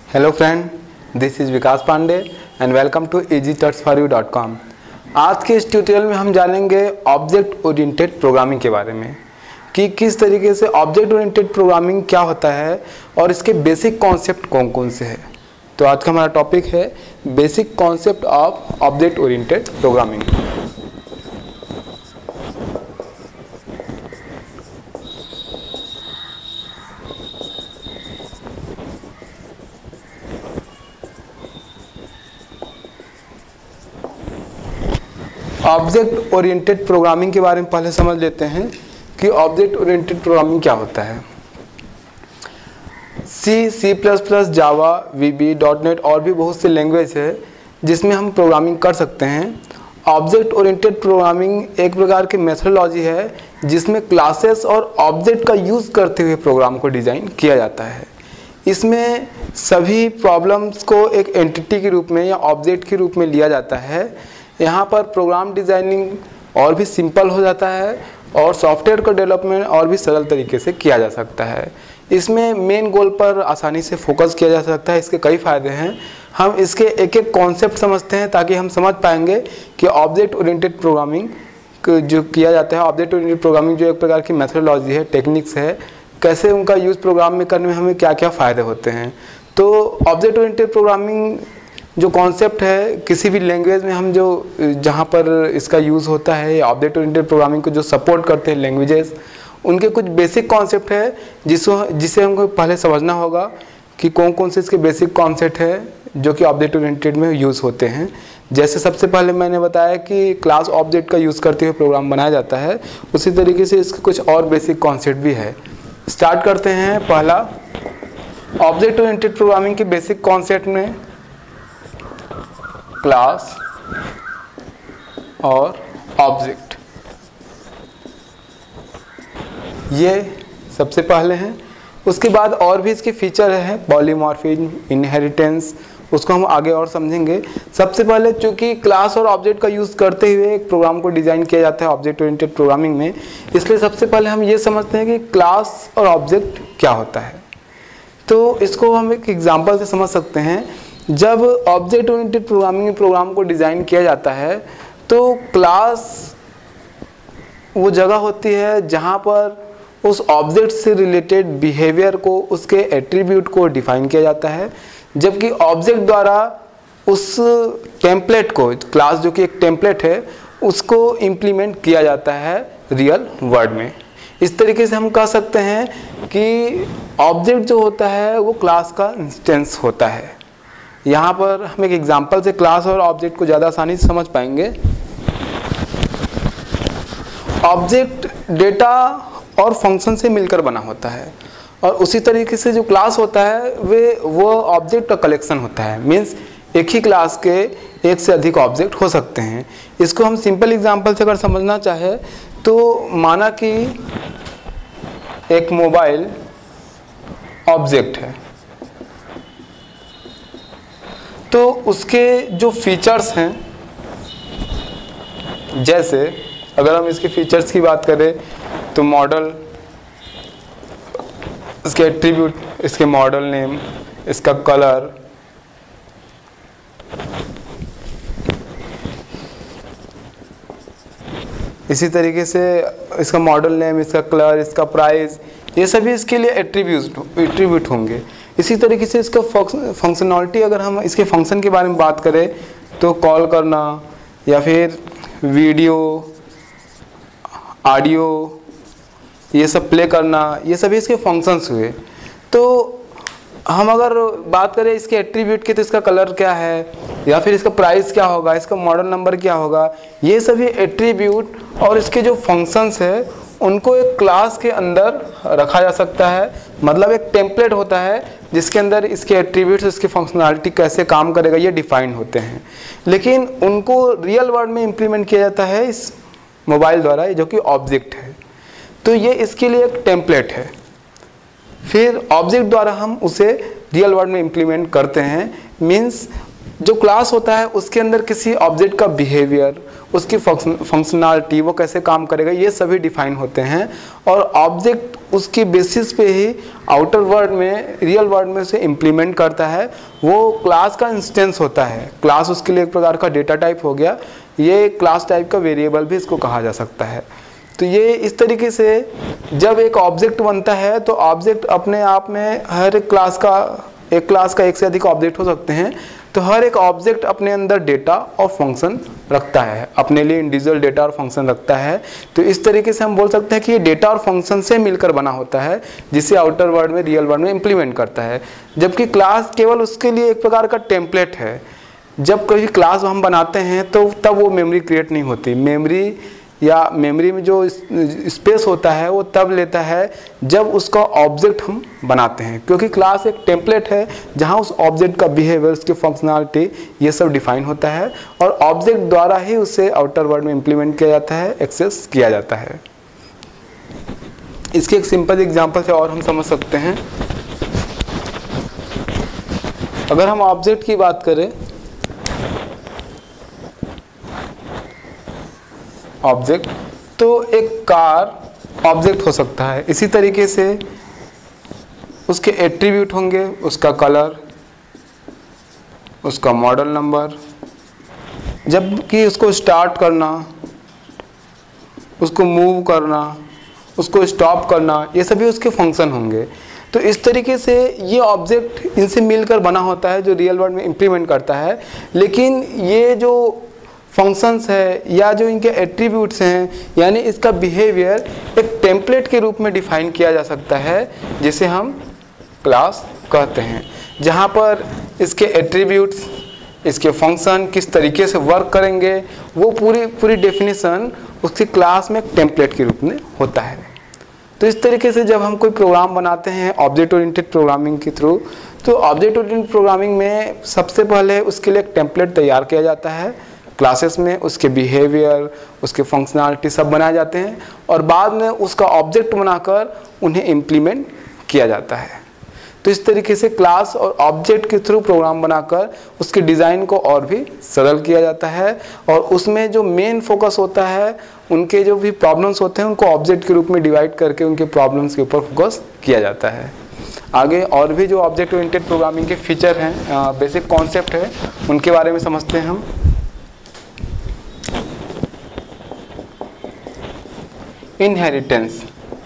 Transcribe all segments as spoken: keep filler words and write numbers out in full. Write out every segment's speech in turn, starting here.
Hello friend, this is Vikas Pandey and welcome to easy touch for you dot com. आज के इस tutorial में हम जानेंगे ऑब्जेक्ट ओरिएंटेड प्रोग्रामिंग के बारे में कि किस तरीके से ऑब्जेक्ट ओरिएंटेड प्रोग्रामिंग क्या होता है और इसके बेसिक कॉन्सेप्ट कौन कौन से हैं। तो आज का हमारा टॉपिक है basic concept of object oriented programming. Object oriented programming के बारे में पहले समझ लेते हैं कि ऑब्जेक्ट ओरिएंटेड प्रोग्रामिंग क्या होता है। C, C plus plus, Java, V B, dot net और भी बहुत से लैंग्वेज है जिसमें हम प्रोग्रामिंग कर सकते हैं। ऑब्जेक्ट ओरिएंटेड प्रोग्रामिंग एक प्रकार की मेथोडोलॉजी है जिसमें क्लासेस और ऑब्जेक्ट का यूज़ करते हुए प्रोग्राम को डिज़ाइन किया जाता है। इसमें सभी प्रॉब्लम्स को एक एंटिटी के रूप में या ऑब्जेक्ट के रूप में लिया जाता है। यहाँ पर प्रोग्राम डिज़ाइनिंग और भी सिंपल हो जाता है और सॉफ्टवेयर का डेवलपमेंट और भी सरल तरीके से किया जा सकता है। इसमें मेन गोल पर आसानी से फोकस किया जा सकता है। इसके कई फ़ायदे हैं। हम इसके एक एक कॉन्सेप्ट समझते हैं ताकि हम समझ पाएंगे कि ऑब्जेक्ट ओरिएंटेड प्रोग्रामिंग जो किया जाता है, ऑब्जेक्ट ओरिएंटेड प्रोग्रामिंग जो एक प्रकार की मेथोडोलॉजी है, टेक्निक्स है, कैसे उनका यूज़ प्रोग्राम में करने में हमें क्या क्या फ़ायदे होते हैं। तो ऑब्जेक्ट ओरिएंटेड प्रोग्रामिंग जो कॉन्सेप्ट है, किसी भी लैंग्वेज में हम जो जहाँ पर इसका यूज़ होता है, ऑब्जेक्ट ओरिएंटेड प्रोग्रामिंग को जो सपोर्ट करते हैं लैंग्वेजेस, उनके कुछ बेसिक कॉन्सेप्ट है जिसको जिसे हमको पहले समझना होगा कि कौन कौन से इसके बेसिक कॉन्सेप्ट है जो कि ऑब्जेक्ट ओरिएंटेड में यूज़ होते हैं। जैसे सबसे पहले मैंने बताया कि क्लास ऑब्जेक्ट का यूज़ करते हुए प्रोग्राम बनाया जाता है, उसी तरीके से इसके कुछ और बेसिक कॉन्सेप्ट भी है। स्टार्ट करते हैं। पहला, ऑब्जेक्ट ओरिएंटेड प्रोग्रामिंग के बेसिक कॉन्सेप्ट में क्लास और ऑब्जेक्ट, ये सबसे पहले हैं। उसके बाद और भी इसके फीचर हैं, पॉलीमॉर्फिज्म, इनहेरिटेंस, उसको हम आगे और समझेंगे। सबसे पहले चूंकि क्लास और ऑब्जेक्ट का यूज़ करते हुए एक प्रोग्राम को डिज़ाइन किया जाता है ऑब्जेक्ट ओरिएंटेड प्रोग्रामिंग में, इसलिए सबसे पहले हम ये समझते हैं कि क्लास और ऑब्जेक्ट क्या होता है। तो इसको हम एक एग्जांपल से समझ सकते हैं। जब ऑब्जेक्ट ओरिएंटेड प्रोग्रामिंग में प्रोग्राम को डिज़ाइन किया जाता है तो क्लास वो जगह होती है जहाँ पर उस ऑब्जेक्ट से रिलेटेड बिहेवियर को, उसके एट्रीब्यूट को डिफाइन किया जाता है, जबकि ऑब्जेक्ट द्वारा उस टेम्पलेट को, क्लास जो कि एक टेम्पलेट है, उसको इम्प्लीमेंट किया जाता है रियल वर्ल्ड में। इस तरीके से हम कह सकते हैं कि ऑब्जेक्ट जो होता है वो क्लास का इंस्टेंस होता है। यहाँ पर हम एक एग्जांपल से क्लास और ऑब्जेक्ट को ज़्यादा आसानी से समझ पाएंगे। ऑब्जेक्ट डेटा और फंक्शन से मिलकर बना होता है और उसी तरीके से जो क्लास होता है वे वो ऑब्जेक्ट का कलेक्शन होता है। मीन्स एक ही क्लास के एक से अधिक ऑब्जेक्ट हो सकते हैं। इसको हम सिंपल एग्जांपल से अगर समझना चाहे तो माना कि एक मोबाइल ऑब्जेक्ट है, तो उसके जो फीचर्स हैं, जैसे अगर हम इसके फीचर्स की बात करें तो मॉडल, इसके एट्रीब्यूट, इसके मॉडल नेम, इसका कलर, इसी तरीके से इसका मॉडल नेम, इसका कलर, इसका प्राइस, ये सभी इसके लिए एट्रीब्यूट एट्रीब्यूट होंगे। इसी तरीके से इसका फंक्शनलिटी, अगर हम इसके फंक्शन के बारे में बात करें तो कॉल करना या फिर वीडियो, ऑडियो, ये सब प्ले करना, ये सभी इसके फंक्शंस हुए। तो हम अगर बात करें इसके एट्रीब्यूट की तो इसका कलर क्या है या फिर इसका प्राइस क्या होगा, इसका मॉडल नंबर क्या होगा, ये सभी एट्रीब्यूट और इसके जो फंक्शंस है उनको एक क्लास के अंदर रखा जा सकता है। मतलब एक टेम्पलेट होता है जिसके अंदर इसके एट्रीब्यूट्स, इसकी फंक्शनलिटी कैसे काम करेगा ये डिफाइन होते हैं, लेकिन उनको रियल वर्ल्ड में इम्प्लीमेंट किया जाता है इस मोबाइल द्वारा, जो कि ऑब्जेक्ट है। तो ये इसके लिए एक टेम्पलेट है। फिर ऑब्जेक्ट द्वारा हम उसे रियल वर्ल्ड में इम्प्लीमेंट करते हैं। मीन्स जो क्लास होता है उसके अंदर किसी ऑब्जेक्ट का बिहेवियर, उसकी फंक्शनैलिटी, वो कैसे काम करेगा, ये सभी डिफाइन होते हैं। और ऑब्जेक्ट उसकी बेसिस पे ही आउटर वर्ल्ड में, रियल वर्ल्ड में उसे इम्प्लीमेंट करता है। वो क्लास का इंस्टेंस होता है। क्लास उसके लिए एक प्रकार का डेटा टाइप हो गया। ये क्लास टाइप का वेरिएबल भी इसको कहा जा सकता है। तो ये इस तरीके से जब एक ऑब्जेक्ट बनता है तो ऑब्जेक्ट अपने आप में हर एक क्लास का एक क्लास का एक से अधिक ऑब्जेक्ट हो सकते हैं। तो हर एक ऑब्जेक्ट अपने अंदर डेटा और फंक्शन रखता है, अपने लिए इंडिविजुअल डेटा और फंक्शन रखता है। तो इस तरीके से हम बोल सकते हैं कि ये डेटा और फंक्शन से मिलकर बना होता है, जिसे आउटर वर्ल्ड में, रियल वर्ल्ड में इम्प्लीमेंट करता है। जबकि क्लास केवल उसके लिए एक प्रकार का टेम्पलेट है। जब कभी क्लास हम बनाते हैं तो तब वो मेमोरी क्रिएट नहीं होती। मेमोरी या मेमोरी में जो स्पेस होता है वो तब लेता है जब उसका ऑब्जेक्ट हम बनाते हैं, क्योंकि क्लास एक टेम्पलेट है जहां उस ऑब्जेक्ट का बिहेवियर, उसकी फंक्शनैलिटी, ये सब डिफाइन होता है और ऑब्जेक्ट द्वारा ही उसे आउटर वर्ल्ड में इम्प्लीमेंट किया जाता है, एक्सेस किया जाता है। इसके एक सिंपल एग्जांपल से और हम समझ सकते हैं। अगर हम ऑब्जेक्ट की बात करें, ऑब्जेक्ट तो एक कार ऑब्जेक्ट हो सकता है। इसी तरीके से उसके एट्रीब्यूट होंगे, उसका कलर, उसका मॉडल नंबर। जबकि उसको स्टार्ट करना, उसको मूव करना, उसको स्टॉप करना, ये सभी उसके फंक्शन होंगे। तो इस तरीके से ये ऑब्जेक्ट इनसे मिलकर बना होता है जो रियल वर्ल्ड में इम्प्लीमेंट करता है। लेकिन ये जो फंक्शंस है या जो इनके एट्रीब्यूट्स हैं, यानी इसका बिहेवियर एक टेम्पलेट के रूप में डिफाइन किया जा सकता है, जिसे हम क्लास कहते हैं, जहाँ पर इसके एट्रीब्यूट्स, इसके फंक्शन किस तरीके से वर्क करेंगे, वो पूरी पूरी डेफिनेशन उसकी क्लास में एक टेम्पलेट के रूप में होता है। तो इस तरीके से जब हम कोई प्रोग्राम बनाते हैं ऑब्जेक्ट ओरिएंटेड प्रोग्रामिंग के थ्रू, तो ऑब्जेक्ट ओरिएंटेड प्रोग्रामिंग में सबसे पहले उसके लिए एक टेम्पलेट तैयार किया जाता है। क्लासेस में उसके बिहेवियर, उसके फंक्शनैलिटी सब बनाए जाते हैं और बाद में उसका ऑब्जेक्ट बनाकर उन्हें इम्प्लीमेंट किया जाता है। तो इस तरीके से क्लास और ऑब्जेक्ट के थ्रू प्रोग्राम बनाकर उसके डिज़ाइन को और भी सरल किया जाता है और उसमें जो मेन फोकस होता है, उनके जो भी प्रॉब्लम्स होते हैं उनको ऑब्जेक्ट के रूप में डिवाइड करके उनके प्रॉब्लम्स के ऊपर फोकस किया जाता है। आगे और भी जो ऑब्जेक्ट ओरिएंटेड प्रोग्रामिंग के फीचर हैं, बेसिक कॉन्सेप्ट है, उनके बारे में समझते हैं हम। इनहेरिटेंस।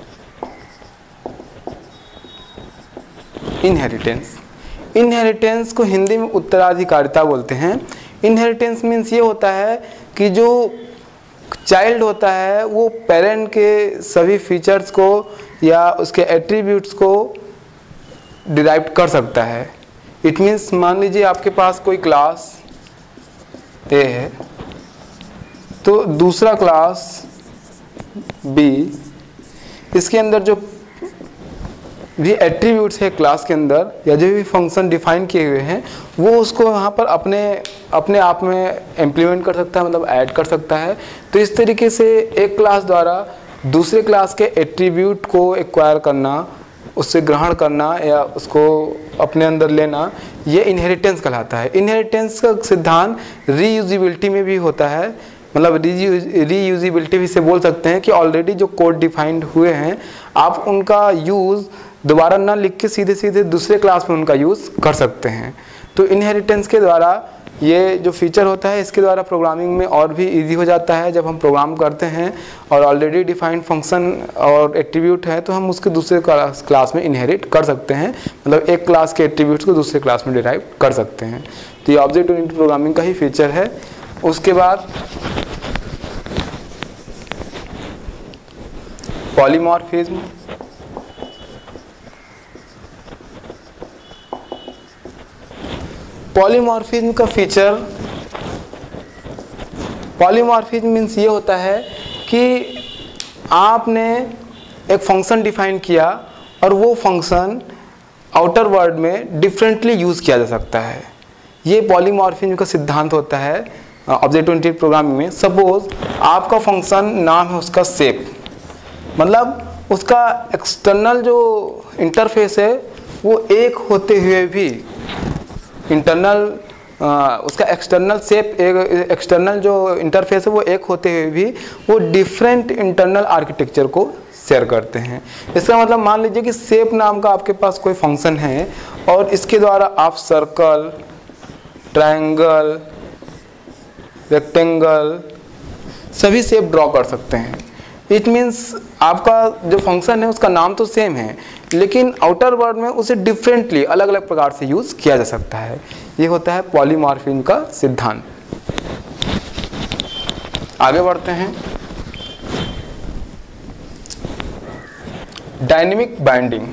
इनहेरिटेंस इनहेरिटेंस को हिंदी में उत्तराधिकारिता बोलते हैं। इनहेरिटेंस मीन्स ये होता है कि जो चाइल्ड होता है वो पेरेंट के सभी फीचर्स को या उसके एट्रीब्यूट्स को डिराइव कर सकता है। इट मीन्स मान लीजिए आपके पास कोई क्लास ए है, तो दूसरा क्लास बी, इसके अंदर जो भी एट्रीब्यूट्स है क्लास के अंदर या जो भी फंक्शन डिफाइन किए हुए हैं, वो उसको वहाँ पर अपने अपने आप में इम्प्लीमेंट कर सकता है, मतलब ऐड कर सकता है। तो इस तरीके से एक क्लास द्वारा दूसरे क्लास के एट्रीब्यूट को एक्वायर करना, उससे ग्रहण करना या उसको अपने अंदर लेना, ये इनहेरिटेंस कहलाता है। इनहेरिटेंस का सिद्धांत रीयूजिबिलिटी में भी होता है, मतलब रीयूजिबिलिटी भी से बोल सकते हैं कि ऑलरेडी जो कोड डिफाइंड हुए हैं आप उनका यूज़ दोबारा ना लिख के सीधे सीधे दूसरे क्लास में उनका यूज़ कर सकते हैं। तो इनहेरिटेंस के द्वारा ये जो फीचर होता है, इसके द्वारा प्रोग्रामिंग में और भी इजी हो जाता है। जब हम प्रोग्राम करते हैं और ऑलरेडी डिफाइंड फंक्शन और एट्रीब्यूट है तो हम उसके दूसरे क्लास क्लास में इनहेरिट कर सकते हैं, मतलब एक क्लास के एट्रीब्यूट्स को दूसरे क्लास में डिराइव कर सकते हैं। तो ये ऑब्जेक्ट ओरिएंटेड प्रोग्रामिंग का ही फीचर है। उसके बाद पॉलीमॉर्फिज्म। पॉलीमॉर्फिज्म का फीचर, पॉलीमॉर्फिज्म मीन्स ये होता है कि आपने एक फंक्शन डिफाइन किया और वो फंक्शन आउटर वर्ल्ड में डिफरेंटली यूज़ किया जा सकता है। ये पॉलीमॉर्फिज्म का सिद्धांत होता है ऑब्जेक्ट ओरिएंटेड प्रोग्रामिंग में। सपोज आपका फंक्शन नाम है उसका शेप, मतलब उसका एक्सटर्नल जो इंटरफेस है वो एक होते हुए भी, इंटरनल आ, उसका एक्सटर्नल शेप, एक एक्सटर्नल जो इंटरफेस है वो एक होते हुए भी वो डिफरेंट इंटरनल आर्किटेक्चर को शेयर करते हैं। इसका मतलब मान लीजिए कि शेप नाम का आपके पास कोई फंक्शन है और इसके द्वारा आप सर्कल, ट्रायंगल, रेक्टेंगल सभी शेप ड्रॉ कर सकते हैं। इट मीन्स आपका जो फंक्शन है उसका नाम तो सेम है, लेकिन आउटर वर्ड में उसे डिफरेंटली अलग अलग प्रकार से यूज किया जा सकता है। ये होता है पॉलीमॉर्फिज्म का सिद्धांत। आगे बढ़ते हैं। Dynamic binding.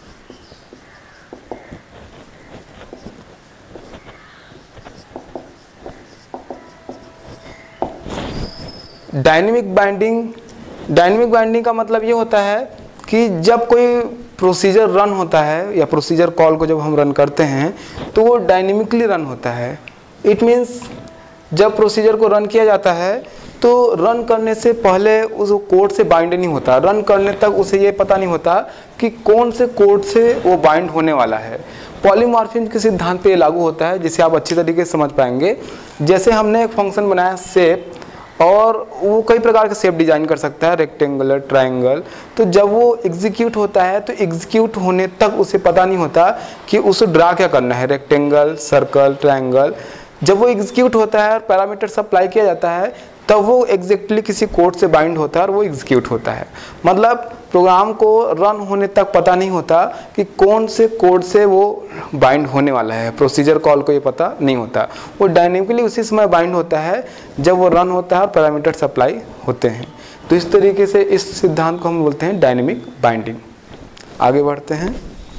Dynamic binding dynamic binding का मतलब ये होता है कि जब कोई प्रोसीजर रन होता है या प्रोसीजर कॉल को जब हम रन करते हैं तो वो डायनेमिकली रन होता है। इट मीन्स जब प्रोसीजर को रन किया जाता है तो रन करने से पहले उस कोड से बाइंड नहीं होता, रन करने तक उसे ये पता नहीं होता कि कौन से कोड से वो बाइंड होने वाला है। पॉलीमॉर्फिज्म के सिद्धांत पे ये लागू होता है, जिसे आप अच्छी तरीके से समझ पाएंगे। जैसे हमने एक फंक्शन बनाया शेप, और वो कई प्रकार के शेप डिजाइन कर सकता है, रेक्टेंगुलर, ट्रायंगल। तो जब वो एग्जीक्यूट होता है तो एग्जीक्यूट होने तक उसे पता नहीं होता कि उसे ड्रा क्या करना है, रेक्टेंगल, सर्कल, ट्रायंगल। जब वो एग्जीक्यूट होता है और पैरामीटर अप्लाई किया जाता है तब वो एग्जैक्टली किसी कोड से बाइंड होता है और वो एग्जीक्यूट होता है। मतलब प्रोग्राम को रन होने तक पता नहीं होता कि कौन से कोड से वो बाइंड होने वाला है, प्रोसीजर कॉल को ये पता नहीं होता। वो डायनेमिकली उसी समय बाइंड होता है जब वो रन होता है और पैरामीटर्स अप्लाई होते हैं। तो इस तरीके से इस सिद्धांत को हम बोलते हैं डायनेमिक बाइंडिंग। आगे बढ़ते हैं।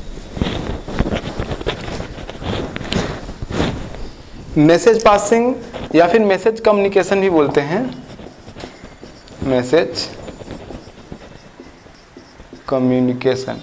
मैसेज पासिंग या फिर मैसेज कम्युनिकेशन भी बोलते हैं। Message communication.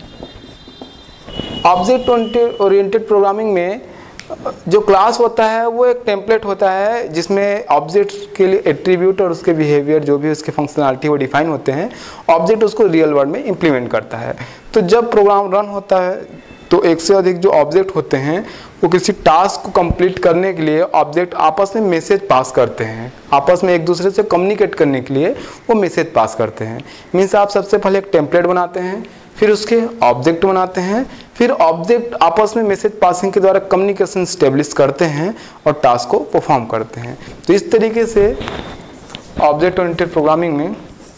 Object oriented programming में जो क्लास होता है वो एक टेम्पलेट होता है जिसमें ऑब्जेक्ट के लिए एट्रीब्यूट और उसके बिहेवियर जो भी उसके फंक्शनलिटी वो डिफाइन होते हैं। ऑब्जेक्ट उसको रियल वर्ल्ड में इम्प्लीमेंट करता है। तो जब प्रोग्राम रन होता है तो एक से अधिक जो ऑब्जेक्ट होते हैं वो किसी टास्क को कंप्लीट करने के लिए ऑब्जेक्ट आपस में मैसेज पास करते हैं, आपस में एक दूसरे से कम्युनिकेट करने के लिए वो मैसेज पास करते हैं। मीन्स आप सबसे पहले एक टेम्पलेट बनाते हैं, फिर उसके ऑब्जेक्ट बनाते हैं, फिर ऑब्जेक्ट आपस में मैसेज पासिंग के द्वारा कम्युनिकेशन स्टेब्लिश करते हैं और टास्क को परफॉर्म करते हैं। तो इस तरीके से ऑब्जेक्ट ओरिएंटेड प्रोग्रामिंग में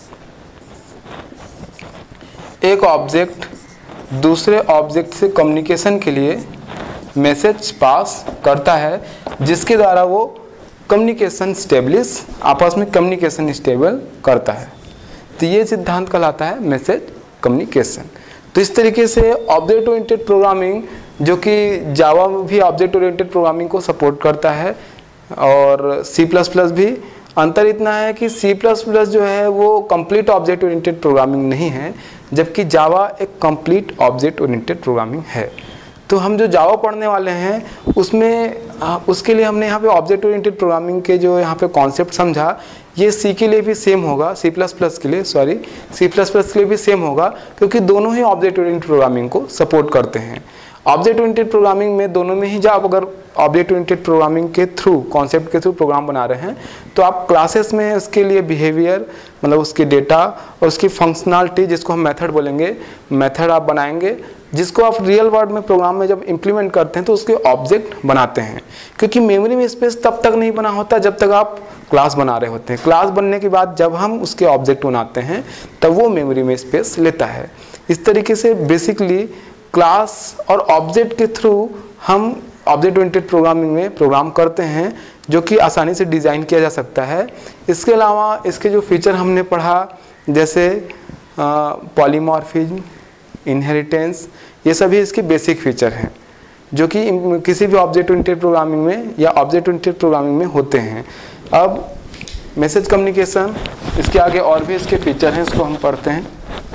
एक ऑब्जेक्ट दूसरे ऑब्जेक्ट से कम्युनिकेशन के लिए मैसेज पास करता है, जिसके द्वारा वो कम्युनिकेशन स्टेब्लिश आपस में कम्युनिकेशन स्टेबल करता है। तो ये सिद्धांत कहलाता है मैसेज कम्युनिकेशन। तो इस तरीके से ऑब्जेक्ट ओरिएंटेड प्रोग्रामिंग, जो कि जावा भी ऑब्जेक्ट ओरिएंटेड प्रोग्रामिंग को सपोर्ट करता है और सी प्लस प्लस भी। अंतर इतना है कि सी प्लस प्लस जो है वो कंप्लीट ऑब्जेक्ट ओरिएंटेड प्रोग्रामिंग नहीं है, जबकि जावा एक कंप्लीट ऑब्जेक्ट ओरिएंटेड प्रोग्रामिंग है। तो हम जो जावा पढ़ने वाले हैं उसमें उसके लिए हमने यहाँ पे ऑब्जेक्ट ओरिएंटेड प्रोग्रामिंग के जो यहाँ पे कॉन्सेप्ट समझा, ये सी के लिए भी सेम होगा, सी प्लस प्लस के लिए सॉरी सी प्लस प्लस के लिए भी सेम होगा, क्योंकि दोनों ही ऑब्जेक्ट ओरिएंटेड प्रोग्रामिंग को सपोर्ट करते हैं। ऑब्जेक्ट ओरिएंटेड प्रोग्रामिंग में दोनों में ही जब आप अगर ऑब्जेक्ट ओरिएंटेड प्रोग्रामिंग के थ्रू कॉन्सेप्ट के थ्रू प्रोग्राम बना रहे हैं तो आप क्लासेस में उसके लिए बिहेवियर मतलब उसके डेटा और उसकी फंक्शनलिटी, जिसको हम मेथड बोलेंगे, मेथड आप बनाएंगे, जिसको आप रियल वर्ल्ड में प्रोग्राम में जब इम्प्लीमेंट करते हैं तो उसके ऑब्जेक्ट बनाते हैं। क्योंकि मेमोरी में स्पेस तब तक नहीं बना होता जब तक आप क्लास बना रहे होते हैं। क्लास बनने के बाद जब हम उसके ऑब्जेक्ट बनाते हैं तब वो मेमोरी में स्पेस लेता है। इस तरीके से बेसिकली क्लास और ऑब्जेक्ट के थ्रू हम ऑब्जेक्ट ओरिएंटेड प्रोग्रामिंग में प्रोग्राम करते हैं, जो कि आसानी से डिज़ाइन किया जा सकता है। इसके अलावा इसके जो फीचर हमने पढ़ा, जैसे पॉलीमॉर्फिज्म, इनहेरिटेंस, ये सभी इसके बेसिक फीचर हैं जो कि किसी भी ऑब्जेक्ट ओरिएंटेड प्रोग्रामिंग में या ऑब्जेक्ट ओरिएंटेड प्रोग्रामिंग में होते हैं। अब मैसेज कम्युनिकेशन, इसके आगे और भी इसके फीचर हैं, इसको हम पढ़ते हैं।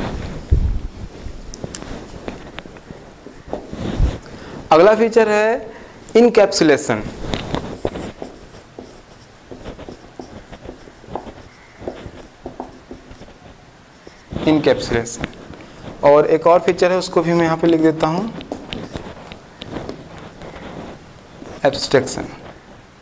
अगला फीचर है इनकैप्सुलेशन। इनकैप्सुलेशन और एक और फीचर है, उसको भी मैं यहाँ पे लिख देता हूँ, एब्स्ट्रैक्शन।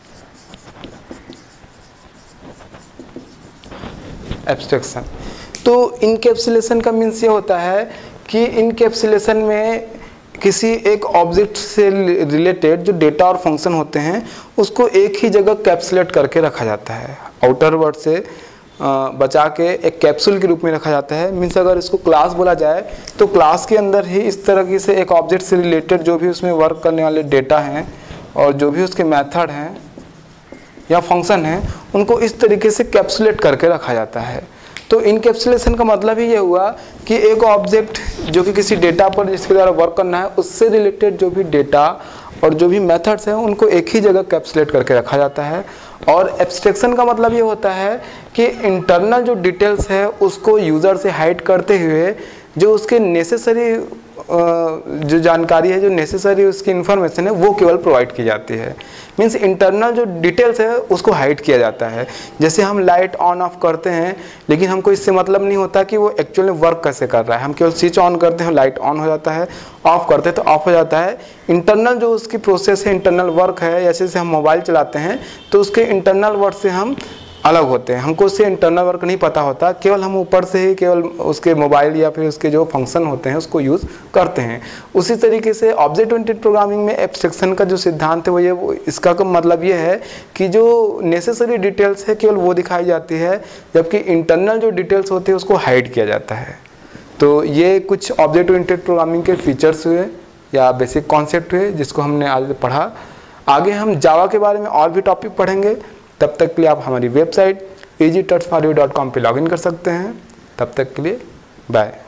एब्स्ट्रैक्शन। तो इनकैप्सुलेशन का मीन्स ये होता है कि इनकैप्सुलेशन में किसी एक ऑब्जेक्ट से रिलेटेड जो डेटा और फंक्शन होते हैं उसको एक ही जगह कैप्सुलेट करके रखा जाता है, आउटर वर्ल्ड से बचा के एक कैप्सूल के रूप में रखा जाता है। मीन्स अगर इसको क्लास बोला जाए तो क्लास के अंदर ही इस तरह से एक ऑब्जेक्ट से रिलेटेड जो भी उसमें वर्क करने वाले डेटा हैं और जो भी उसके मेथड हैं या फंक्शन हैं उनको इस तरीके से कैप्सुलेट करके रखा जाता है। तो इनकैप्सुलेशन का मतलब ही ये हुआ कि एक ऑब्जेक्ट जो कि किसी डेटा पर जिसके द्वारा वर्क करना है उससे रिलेटेड जो भी डेटा और जो भी मेथड्स हैं उनको एक ही जगह कैप्सुलेट करके रखा जाता है। और एब्स्ट्रैक्शन का मतलब ये होता है कि इंटरनल जो डिटेल्स है उसको यूज़र से हाइड करते हुए जो उसके नेसेसरी जो जानकारी है, जो नेसेसरी उसकी इन्फॉर्मेशन है वो केवल प्रोवाइड की जाती है। मीन्स इंटरनल जो डिटेल्स है उसको हाइड किया जाता है। जैसे हम लाइट ऑन ऑफ करते हैं लेकिन हमको इससे मतलब नहीं होता कि वो एक्चुअली वर्क कैसे कर रहा है, हम केवल स्विच ऑन करते हैं लाइट ऑन हो जाता है, ऑफ करते हैं तो ऑफ हो जाता है। इंटरनल जो उसकी प्रोसेस है, इंटरनल वर्क है, जैसे जैसे हम मोबाइल चलाते हैं तो उसके इंटरनल वर्क से हम अलग होते हैं, हमको उससे इंटरनल वर्क नहीं पता होता, केवल हम ऊपर से ही केवल उसके मोबाइल या फिर उसके जो फंक्शन होते हैं उसको यूज़ करते हैं। उसी तरीके से ऑब्जेक्ट ओरिएंटेड प्रोग्रामिंग में एब्स्ट्रैक्शन का जो सिद्धांत है वो ये वो इसका का मतलब ये है कि जो नेसेसरी डिटेल्स है केवल वो दिखाई जाती है, जबकि इंटरनल जो डिटेल्स होते हैं उसको हाइड किया जाता है। तो ये कुछ ऑब्जेक्ट ओरिएंटेड प्रोग्रामिंग के फीचर्स हुए या बेसिक कॉन्सेप्ट हुए जिसको हमने आज पढ़ा। आगे हम जावा के बारे में और भी टॉपिक पढ़ेंगे। तब तक के लिए आप हमारी website easy touch for you dot com पर लॉग इन कर सकते हैं। तब तक के लिए बाय।